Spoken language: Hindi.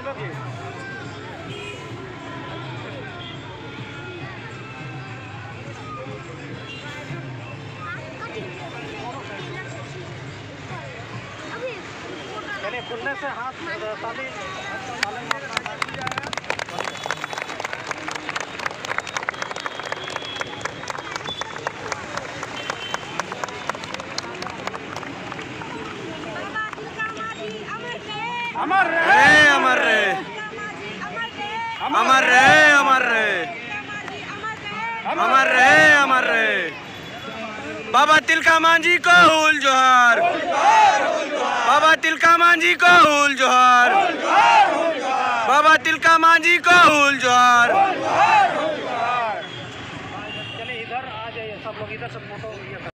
खुलने से हाथ ताली अमर रहे, अमर रहे, अमर रहे, अमर रहे, अमर रहे, अमर रहे। बाबा तिलका मांझी को हुल जोहार, बाबा तिलका मांझी को हुल जोहार, बाबा तिलका मांझी को हुल जोहार। चले इधर आ जाइए सब लोग, इधर सब फोटो